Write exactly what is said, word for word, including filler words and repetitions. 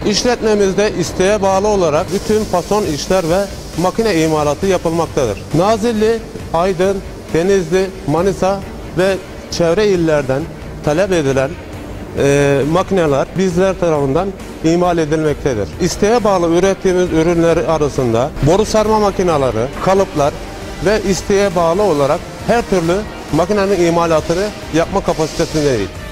İşletmemizde isteğe bağlı olarak bütün fason işler ve makine imalatı yapılmaktadır. Nazilli, Aydın, Denizli, Manisa ve çevre illerden talep edilen e, makineler bizler tarafından imal edilmektedir. İsteğe bağlı ürettiğimiz ürünler arasında boru sarma makineleri, kalıplar ve isteğe bağlı olarak her türlü makinenin imalatını yapma kapasitesindeyiz.